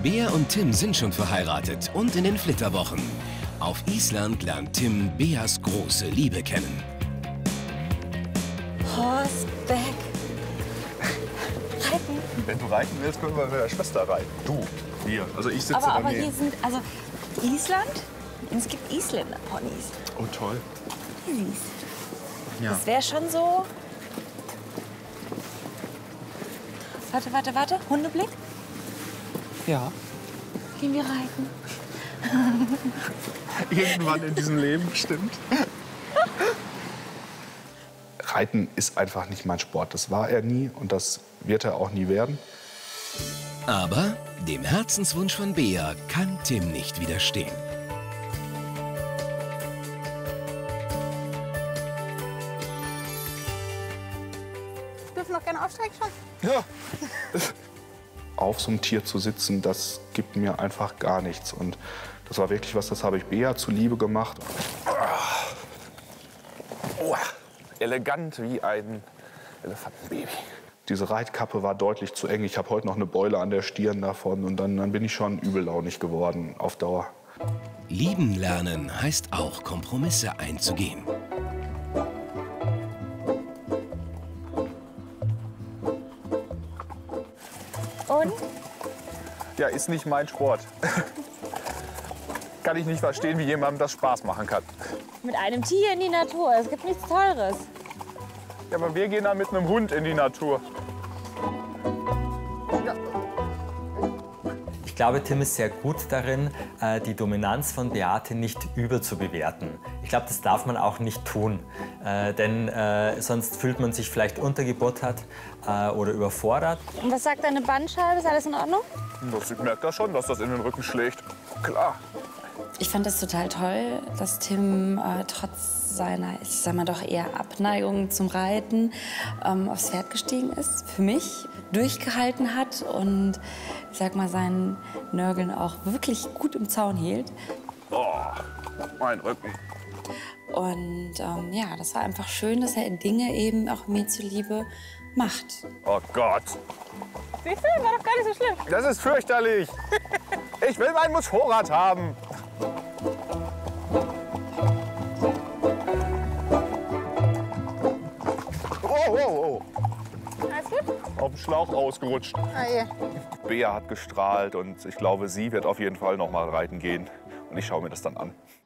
Bea und Tim sind schon verheiratet und in den Flitterwochen. Auf Island lernt Tim Beas große Liebe kennen. Horseback. Reiten. Wenn du reiten willst, können wir mit der Schwester reiten. Du, wir. Also ich sitze Aber daneben. hier sind, also Island, und es gibt Isländer-Ponys. Oh, toll. Süß. Ja. Das wäre schon so... Warte. Hundeblick? Ja. Gehen wir reiten? Irgendwann in diesem Leben, stimmt. Reiten ist einfach nicht mein Sport. Das war er nie und das wird er auch nie werden. Aber dem Herzenswunsch von Bea kann Tim nicht widerstehen. Dürfen noch gerne aufsteigen schon? Ja. Auf so einem Tier zu sitzen, das gibt mir einfach gar nichts. Und das war wirklich was, das habe ich Bea zuliebe gemacht. Oh, elegant wie ein Elefantenbaby. Diese Reitkappe war deutlich zu eng. Ich habe heute noch eine Beule an der Stirn davon. Und dann bin ich schon übellaunig geworden auf Dauer. Lieben lernen heißt auch, Kompromisse einzugehen. Und? Ja, ist nicht mein Sport. Kann ich nicht verstehen, wie jemandem das Spaß machen kann. Mit einem Tier in die Natur. Es gibt nichts Teures. Ja, aber wir gehen dann mit einem Hund in die Natur. Ich glaube, Tim ist sehr gut darin, die Dominanz von Beate nicht überzubewerten. Ich glaube, das darf man auch nicht tun, denn sonst fühlt man sich vielleicht untergebuttert oder überfordert. Und was sagt deine Bandscheibe? Ist alles in Ordnung? Ich merke das schon, dass das in den Rücken schlägt. Klar. Ich fand das total toll, dass Tim trotz seiner, ich sag mal doch eher Abneigung zum Reiten aufs Pferd gestiegen ist, für mich durchgehalten hat und ich sag mal seinen Nörgeln auch wirklich gut im Zaun hielt. Oh, mein Rücken. Und ja, das war einfach schön, dass er Dinge eben auch mir zuliebe macht. Oh Gott. Siehst du, war doch gar nicht so schlimm. Das ist fürchterlich. Ich will mein Motorrad haben. Oh. Alles gut? Auf dem Schlauch ausgerutscht. Ah, ja. Bea hat gestrahlt und ich glaube, sie wird auf jeden Fall noch mal reiten gehen. Und ich schaue mir das dann an.